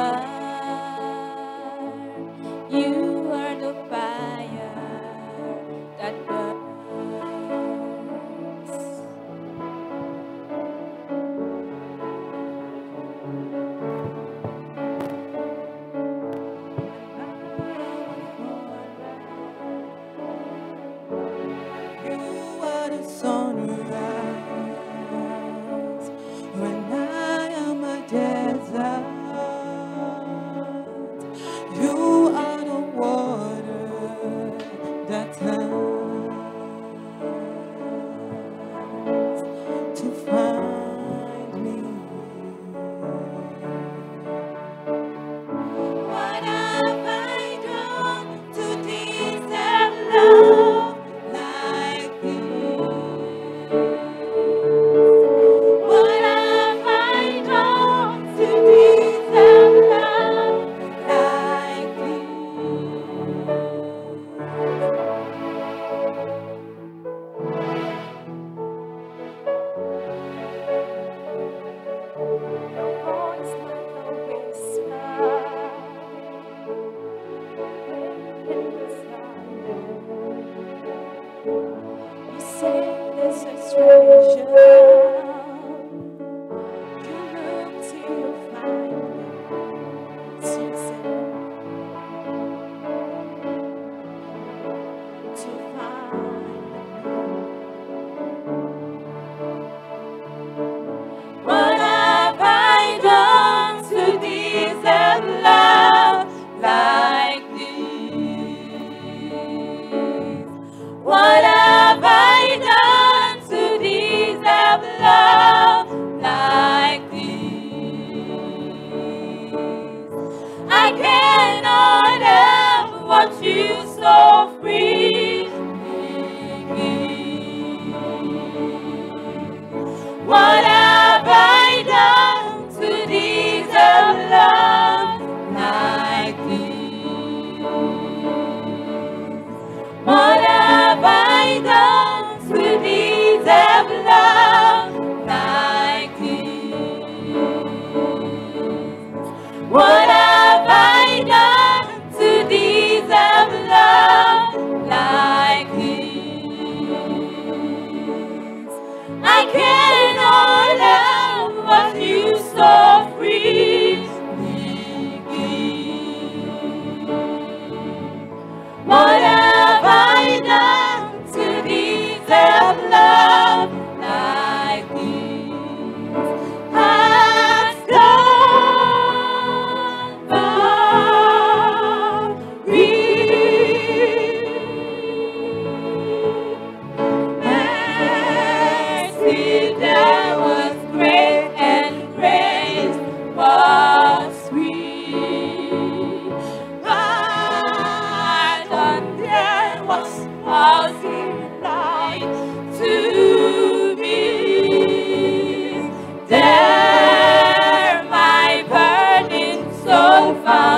You are the fire that burns. You are the sunrise when I am a desert. You are the water that turns to find me. What have I done to deserve love like this? What have I done to deserve love like this? Your voice like a whisper in the silence. You say this is treasure. You look till you find it. Season to find it. What have I done to deserve love like this? What have I done to deserve love like this? I cannot help what you so freely give. What have I done to deserve love like this? What have I done to deserve love like this? What have I done to deserve love like this? I cannot help what you so freely give. What have I done to deserve love like this? Has Calvary. Mercy that was great and grace was sweet. Pardon there was light to be. There my burning soul found